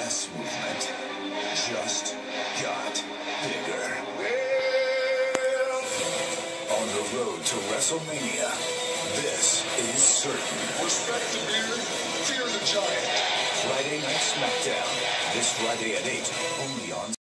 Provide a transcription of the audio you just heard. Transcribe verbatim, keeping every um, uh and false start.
mass movement just got bigger. On the road to WrestleMania, this is certain. Respect the beard, fear the giant. Friday Night SmackDown. This Friday at eight, only on